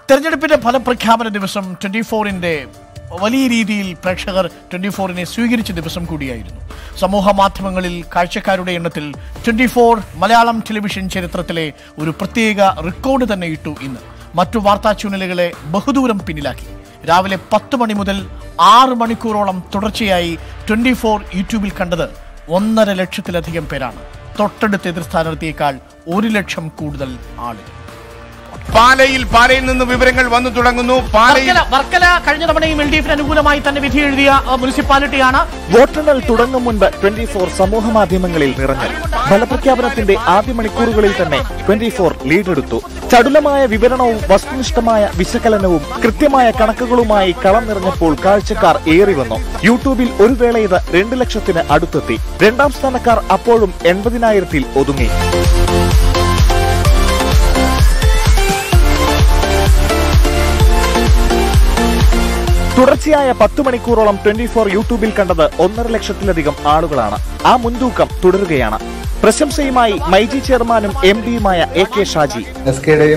തെരഞ്ഞെടുപ്പിന്റെ ഫലപ്രഖ്യാപന ദിവസം 24-ന്റെ വലിയ രീതിയിൽ പ്രേക്ഷകർ 24-നെ സ്വീകരിച്ച ദിവസം കൂടിയായിരുന്നു. സമൂഹ മാധ്യമങ്ങളിൽ കാഴ്ചക്കാരുടെ എണ്ണത്തിൽ 24 മലയാളം ടെലിവിഷൻ ചരിത്രത്തിലെ ഒരു പ്രത്യേക റെക്കോർഡ് തന്നെ ഇട്ടു. ഇന്ന് മറ്റു വാർത്താ ചാനലുകളെ ബഹുദൂരം പിന്നിലാക്കി. രാവിലെ 10 മണി മുതൽ 6 മണിക്കൂറോളം തുടർച്ചയായി 24 യൂട്യൂബിൽ കണ്ടത് 1.5 ലക്ഷത്തിലധികം പേരാണ്. തൊട്ടടുത്ത എതിർ സ്ഥാനാർത്ഥിയേക്കാൾ 1 ലക്ഷം കൂടുതൽ ആളുകൾ. പാലയിൽ നിന്ന് വിവരങ്ങൾ വന്നു തുടങ്ങുന്നു. വർക്കല കഴിഞ്ഞ തവണയും LDFന് അനുകൂലമായി തന്നെ വിധി എഴുതിയ മുനിസിപ്പാലിറ്റിയാണ്. വോട്ടെണ്ണൽ തുടങ്ങും മുൻപ് 24 സമൂഹ മാധ്യമങ്ങളിൽ നിറഞ്ഞു. ഫലപ്രഖ്യാപനത്തിന്റെ ആദ്യ മണിക്കൂറുകളിൽ തന്നെ 24 ലീഡെടുത്തു. ചടുലമായ വിവരണവും വസ്തുനിഷ്ഠമായ വിശകലനവും കൃത്യമായ കണക്കുകളുമായി കളം നിറഞ്ഞപ്പോൾ കാഴ്ചക്കാർ ഏറി വന്നു. യൂട്യൂബിൽ ഒരു വേള ഇത് 2 ലക്ഷത്തിന് അടുത്തെത്തി. രണ്ടാം സ്ഥാനക്കാർ അപ്പോഴും 80,000-ൽ ഒതുങ്ങി. തുടർച്ചയായ 10 മണിക്കൂറോളം 24 യൂട്യൂബിൽ കണ്ടത് 1.5 ലക്ഷത്തിലധികം ആളുകളാണ്. ആ മുൻതൂക്കം തുടരുകയാണ്. പ്രശംസയുമായി മൈജി ചെയർമാനും MD-യുമായ AK ഷാജി. SKയുടെയും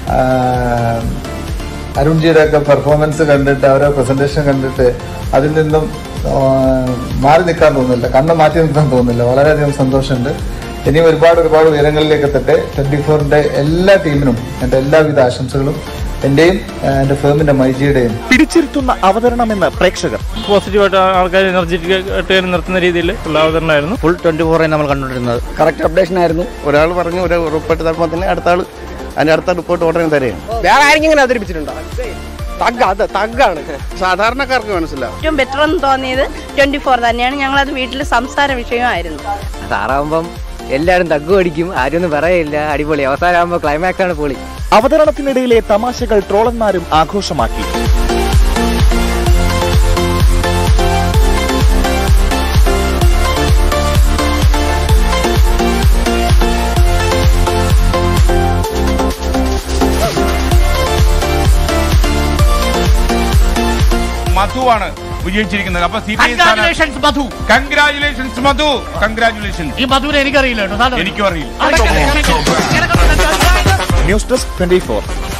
അരുൺജിയുടെ ഒക്കെ പെർഫോമൻസ് കണ്ടിട്ട്, അവരുടെ പ്രസന്റേഷൻ കണ്ടിട്ട് അതിൽ നിന്നും മാറി നിൽക്കാൻ തോന്നുന്നില്ല, കണ്ണ് മാറ്റി നിൽക്കാൻ തോന്നുന്നില്ല. വളരെയധികം സന്തോഷമുണ്ട്. ഇനിയും ഒരുപാട് ഉയരങ്ങളിലേക്ക് എത്തട്ടെ. 24-ന്റെ എല്ലാ ടീമിനും എൻ്റെ എല്ലാവിധ ആശംസകളും, എന്റെയും എന്റെ ഫേമിന്റെ മൈജിയുടെയും. പിടിച്ചിരുത്തുന്ന അവതരണമെന്ന് പ്രേക്ഷകർ. പോസിറ്റീവായിട്ട് ആൾക്കാർ എനർജറ്റിക് ആയിട്ട് നിർത്തുന്ന രീതിയിൽ ഉള്ള അവതരണമായിരുന്നു. ഫുൾ 24 നമ്മൾ കണ്ടുകൊണ്ടിരുന്നത്. കറക്റ്റ് അപ്ഡേഷൻ ആയിരുന്നു. ഒരാൾ പറഞ്ഞു ഒരു റിപ്പോർട്ട് തരുമ്പോൾ തന്നെ അടുത്ത ആൾ അതിന്റെ അടുത്ത റിപ്പോർട്ട് ഉടനെ തരെയാണ്. വേറെ ആരെങ്കിലും ഇങ്ങനെ അവതരിപ്പിച്ചിട്ടുണ്ടോ? തഗ്ഗാണ് സാധാരണക്കാർക്ക് മനസ്സിലാവും. ഏറ്റവും ബെറ്റർ എന്ന് തോന്നിയത് 24 തന്നെയാണ്. ഞങ്ങളത് വീട്ടിൽ സംസാര വിഷയമായിരുന്നു. സാറാകുമ്പം എല്ലാവരും തഗ്ഗു അടിക്കും, ആരും ഒന്നും പറയില്ല, അടിപൊളി. അവസാനമാകുമ്പോൾ ക്ലൈമാക്സ് ആണ് പൊളി. അവതരണത്തിനിടയിലെ തമാശകൾ ട്രോളന്മാരും ആഘോഷമാക്കി. മധുവാണ് വിജയിച്ചിരിക്കുന്നത്. അപ്പൊ കൺഗ്രാജുലേഷൻസ് മധു. കൺഗ്രാജുലേഷൻസ്. ഈ മധുവിനെ എനിക്കറിയില്ല. എനിക്കും അറിയില്ല. News desk 24.